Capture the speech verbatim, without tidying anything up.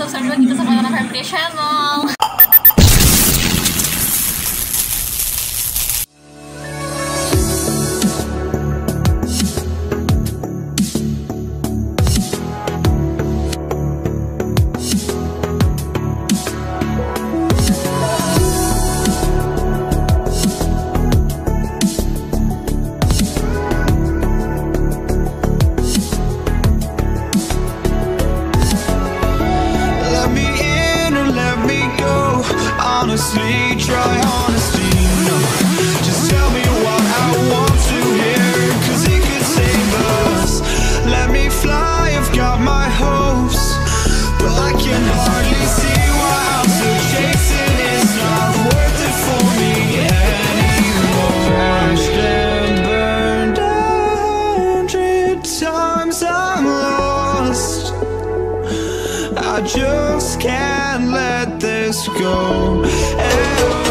subscribe juga kita sama Nana Family Channel. Honestly, try honesty, no. Just tell me what I want to hear, cause it could save us. Let me fly, I've got my hopes, but I can hardly see why I'm still chasing. It's not worth it for me anymore. Crashed and burned a hundred times, I'm lost. I just can't let this go. And